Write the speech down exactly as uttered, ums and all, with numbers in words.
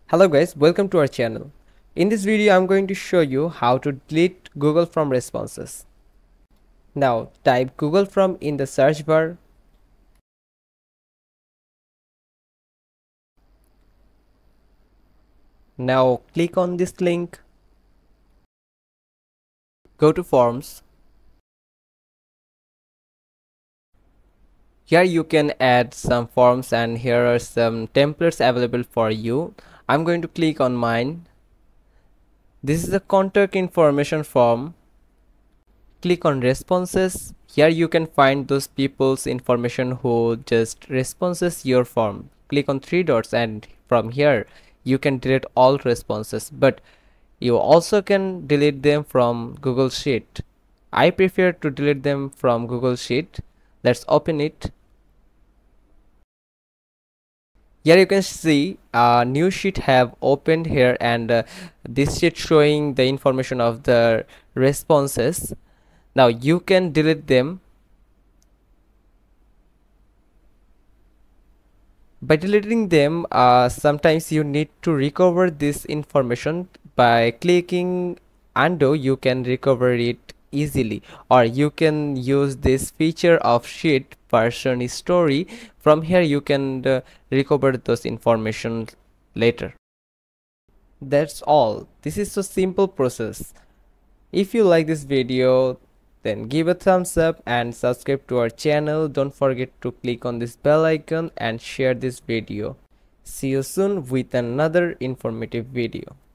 Hello guys, welcome to our channel. In this video I'm going to show you how to delete Google from responses. Now type Google from in the search bar. Now click on this link. Go to forms. Here you can add some forms and here are some templates available for you. I'm going to click on mine. This is the contact information form. Click on responses. Here you can find those people's information who just responses your form. Click on three dots and from here you can delete all responses, but you also can delete them from Google Sheet. I prefer to delete them from Google Sheet. Let's open it. Here you can see a new sheet have opened here, and uh, this sheet showing the information of the responses. Now you can delete them. By deleting them, uh, sometimes you need to recover this information. By clicking undo, you can recover it easily, or you can use this feature of sheet person story. From here you can uh, recover those information later. That's all. This is a simple process. If you like this video, then give a thumbs up and subscribe to our channel. Don't forget to click on this bell icon and share this video. See you soon with another informative video.